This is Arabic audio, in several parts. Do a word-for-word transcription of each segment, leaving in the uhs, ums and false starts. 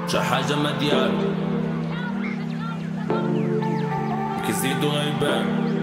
شا حاجة ما ديال كيزيدو غيبان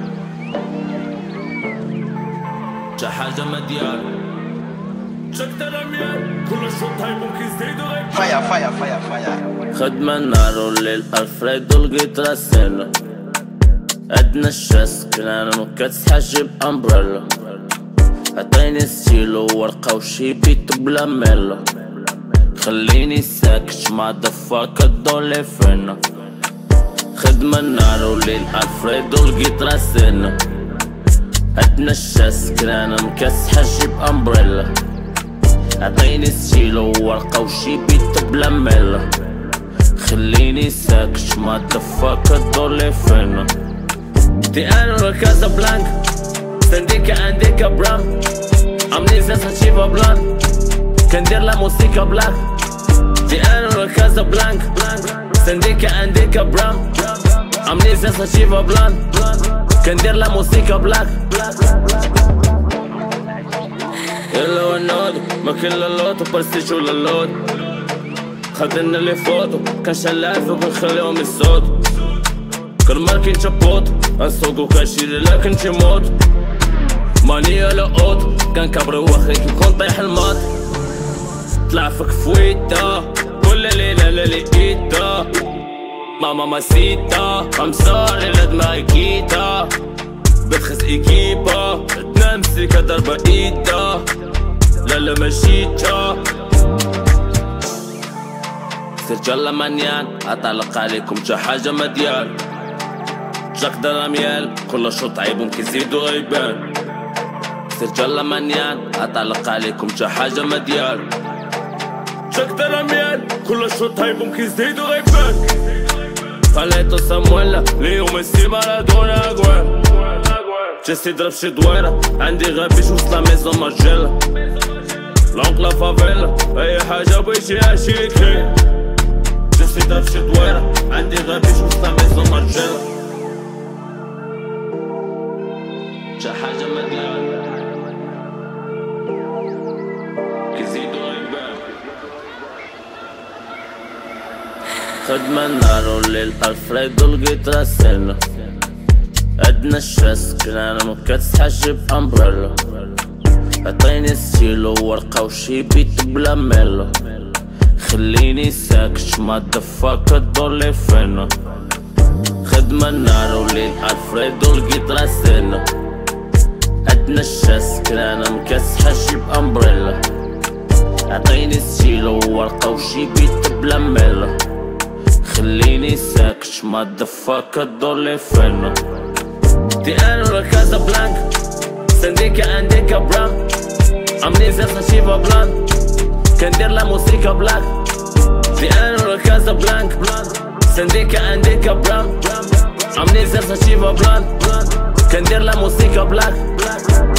شا حاجة ما ديال شاك تلاميذ كل شوط هايبو كيزيدو غيبان فايا فايا فايا فايا خدمة نهار والليل الفريدو لقيت راسينا عندنا الشاس كنانا مكتسحاش بأمبريلا عطيني ستيلو ورقة وشي بيت بلا ميلا خليني ساكت ما دفاك الدولي فينا خدمة نهار والليل الفريدو لقيت راسينا عندنا الشاس كنانا مكتسحاش بأمبريلا عطيني ستيلو ورقة وشي بيت بلا ميلا خليني ساكت ما دفاك الدولي فينا دي انا كازا بلانك سنديكا عنديكا برام عاملين زاسا تشيفا بلان كندير لا موسيقى بلاك دي انا كازا بلانك سنديكا عنديكا برام عاملين زاسا تشيفا بلان كندير لا موسيقى بلاك يلا ونود ما كل اللوت وبرستيجو للود خدنا لي فوتو كان شلاف وكنخليهم الصوت كرمال كي نشبوط غنسوقو كنشيري لكن تيموت ماني على اوت كنكبري واخيك نكون طيح الماط طلع فيك فويتا كل ليلة للقيتا ماما ماسيتا خمسة ليلة دماغي كيتا بتخس ايكيبا تنام سيكا ضربة ايدا لا لا ماشيتا سيرجالا مانيان اطلق عليكم شا حاجة مديال جاك دراميال كل شوط عيبهم كيزيدو غيبان سيرجالا مانيان اطلق عليكم شا حاجة مديال جاك دراميال كل شوط عيبهم كيزيدو غيبان خليتو سامويلا ليو ميسي مارادونا اغوان جيسي ضرب شي دويرة عندي غابي شوف لا ميزون مارجيلا لونك لا فافيلا اي حاجة بغيتيها شيكي جيسي ضرب شي دويرة عندي غابي شوف لا ميزون مارجيلا شا حاجة مديال كيزيدو غيبان خدمة نهار والليل الفريدو لقيت راسينا عندنا الشاس كنانا مكتسحاش بأمبريلا عطيني ستيلو ورقة وشي بيت بلا ميلا خليني ساكت ما دفاك الدولي فينا خدمة نهار والليل الفريدو لقيت راسينا عندنا الشاس كنانا مكتسحاش بأمبريلا عطيني ستيلو ورقة وشي بيت بلا ميلا خليني ساكت ما دفاك الدولي فينا دي انا كازا بلانك سنديكا عنديكا برام عاملين زاسا تشيفا بلان كندير لا موسيقى بلاك دي انا كازا بلانك سنديكا عنديكا برام عاملين زاسا تشيفا بلان كندير لا موسيقى بلاك